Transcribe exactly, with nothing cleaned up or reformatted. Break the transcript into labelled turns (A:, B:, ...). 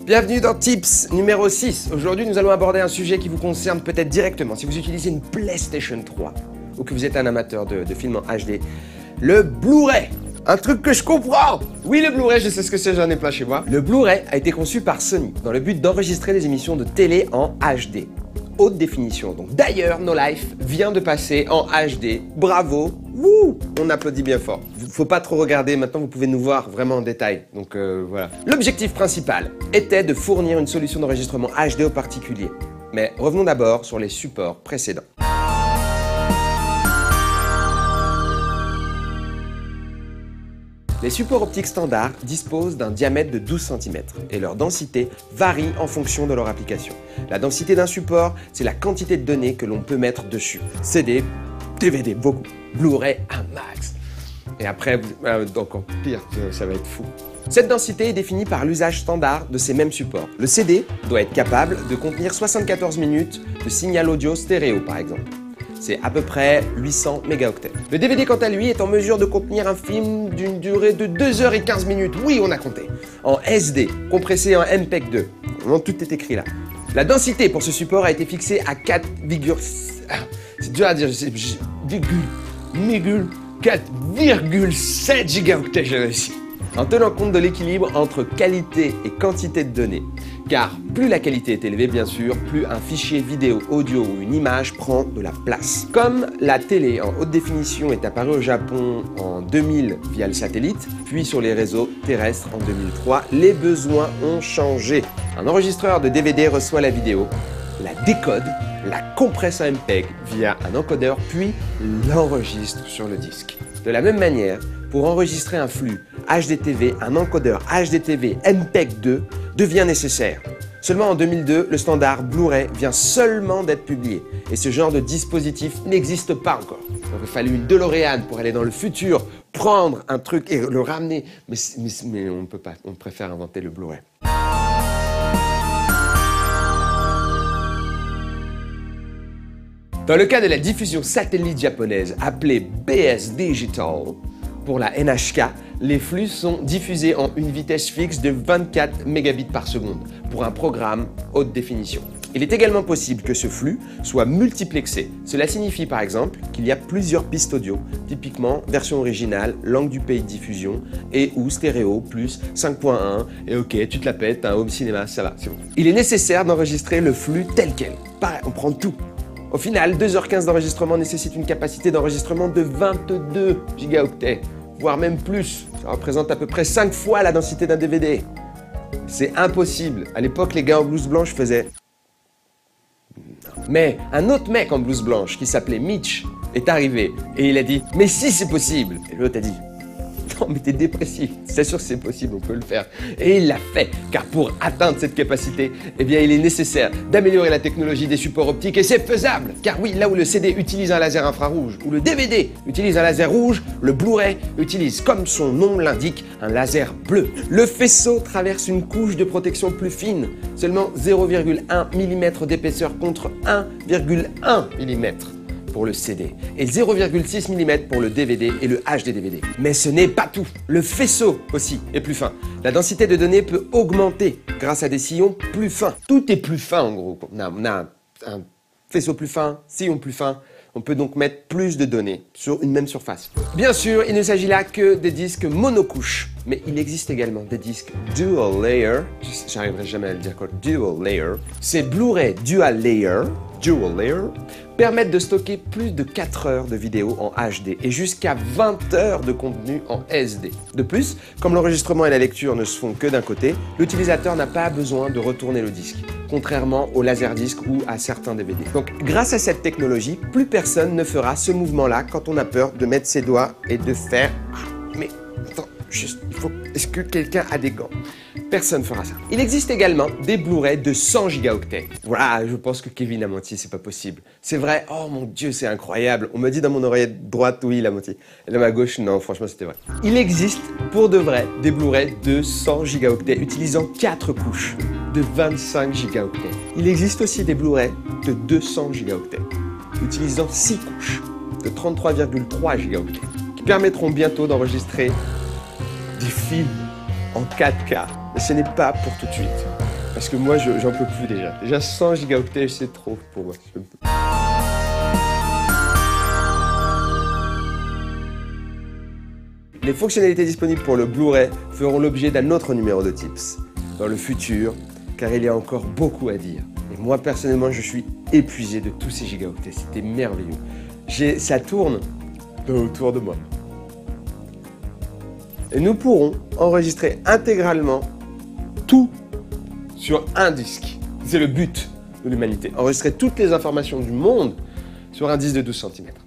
A: Bienvenue dans Tips numéro six. Aujourd'hui, nous allons aborder un sujet qui vous concerne peut-être directement si vous utilisez une PlayStation trois ou que vous êtes un amateur de, de films en H D. Le Blu-ray. Un truc que je comprends. Oui, le Blu-ray, je sais ce que c'est, j'en ai plein chez moi. Le Blu-ray a été conçu par Sony dans le but d'enregistrer des émissions de télé en H D. Haute définition. Donc d'ailleurs, No Life vient de passer en H D. Bravo. Wouh, on applaudit bien fort. Faut pas trop regarder, maintenant vous pouvez nous voir vraiment en détail. Donc euh, voilà. L'objectif principal était de fournir une solution d'enregistrement H D aux particuliers. Mais revenons d'abord sur les supports précédents. Les supports optiques standards disposent d'un diamètre de douze centimètres et leur densité varie en fonction de leur application. La densité d'un support, c'est la quantité de données que l'on peut mettre dessus. C D, D V D, beaucoup. Blu-ray, un max. Et après, euh, encore pire, ça va être fou. Cette densité est définie par l'usage standard de ces mêmes supports. Le C D doit être capable de contenir soixante-quatorze minutes de signal audio stéréo, par exemple. C'est à peu près huit cents mégaoctets. Le D V D, quant à lui, est en mesure de contenir un film d'une durée de deux heures et quinze minutes. Oui, on a compté. En S D, compressé en M P E G deux. Vraiment, tout est écrit là. La densité pour ce support a été fixée à quatre virgule... C'est dur à dire. quatre virgule sept gigaoctets, j'ai réussi. En tenant compte de l'équilibre entre qualité et quantité de données. Car plus la qualité est élevée, bien sûr, plus un fichier vidéo, audio ou une image prend de la place. Comme la télé en haute définition est apparue au Japon en deux mille via le satellite, puis sur les réseaux terrestres en deux mille trois, les besoins ont changé. Un enregistreur de D V D reçoit la vidéo, la décode, la compresse en M P E G via un encodeur, puis l'enregistre sur le disque. De la même manière, pour enregistrer un flux H D T V, un encodeur H D T V M P E G deux devient nécessaire. Seulement en deux mille deux, le standard Blu-ray vient seulement d'être publié et ce genre de dispositif n'existe pas encore. Il aurait fallu une DeLorean pour aller dans le futur, prendre un truc et le ramener, mais, mais, mais on ne peut pas, on préfère inventer le Blu-ray. Dans le cas de la diffusion satellite japonaise appelée B S Digital, pour la N H K, les flux sont diffusés en une vitesse fixe de vingt-quatre mégabits par seconde pour un programme haute définition. Il est également possible que ce flux soit multiplexé. Cela signifie par exemple qu'il y a plusieurs pistes audio, typiquement version originale, langue du pays de diffusion et ou stéréo plus cinq point un et ok, tu te la pètes, un home cinéma, ça va, c'est bon. Il est nécessaire d'enregistrer le flux tel quel. Pareil, on prend tout. Au final, deux heures quinze d'enregistrement nécessite une capacité d'enregistrement de vingt-deux gigaoctets, voire même plus. Ça représente à peu près cinq fois la densité d'un D V D. C'est impossible. À l'époque, les gars en blouse blanche faisaient... Mais un autre mec en blouse blanche qui s'appelait Mitch est arrivé et il a dit « Mais si c'est possible !» Et l'autre a dit « Non mais t'es dépressif, c'est sûr que c'est possible, on peut le faire. » Et il l'a fait, car pour atteindre cette capacité, eh bien il est nécessaire d'améliorer la technologie des supports optiques et c'est faisable. Car oui, là où le C D utilise un laser infrarouge, ou le D V D utilise un laser rouge, le Blu-ray utilise, comme son nom l'indique, un laser bleu. Le faisceau traverse une couche de protection plus fine, seulement zéro virgule un millimètre d'épaisseur contre un virgule un millimètre. Pour le C D et zéro virgule six millimètres pour le D V D et le H D D V D. Mais ce n'est pas tout. Le faisceau aussi est plus fin. La densité de données peut augmenter grâce à des sillons plus fins. Tout est plus fin en gros. On a, on a un, un faisceau plus fin, sillon plus fin. On peut donc mettre plus de données sur une même surface. Bien sûr, il ne s'agit là que des disques monocouches, mais il existe également des disques dual layer. J'arriverai jamais à le dire quoi. Dual layer. Ces Blu-ray dual layer, dual layer, permettent de stocker plus de quatre heures de vidéo en H D et jusqu'à vingt heures de contenu en S D. De plus, comme l'enregistrement et la lecture ne se font que d'un côté, l'utilisateur n'a pas besoin de retourner le disque, contrairement au laserdisc ou à certains D V D. Donc, grâce à cette technologie, plus personne ne fera ce mouvement-là quand on a peur de mettre ses doigts et de faire... Mais attends, juste, il faut... Est-ce que quelqu'un a des gants? Personne ne fera ça. Il existe également des Blu-ray de cent gigaoctets. Voilà, je pense que Kevin a menti, c'est pas possible. C'est vrai, oh mon Dieu, c'est incroyable. On me dit dans mon oreillette droite, oui, il a menti. Et dans ma gauche, non, franchement, c'était vrai. Il existe, pour de vrai, des Blu-ray de cent gigaoctets utilisant quatre couches de vingt-cinq gigaoctets. Il existe aussi des Blu-ray de deux cents gigaoctets utilisant six couches de trente-trois virgule trois gigaoctets qui permettront bientôt d'enregistrer des films en quatre K. Mais ce n'est pas pour tout de suite. Parce que moi, je, j'en peux plus déjà. Déjà cent gigaoctets, c'est trop pour moi. Je peux... Les fonctionnalités disponibles pour le Blu-ray feront l'objet d'un autre numéro de Tips dans le futur, car il y a encore beaucoup à dire. Et moi, personnellement, je suis épuisé de tous ces gigaoctets. C'était merveilleux. J'ai, ça tourne autour de moi. Et nous pourrons enregistrer intégralement tout sur un disque. C'est le but de l'humanité. Enregistrer toutes les informations du monde sur un disque de douze centimètres.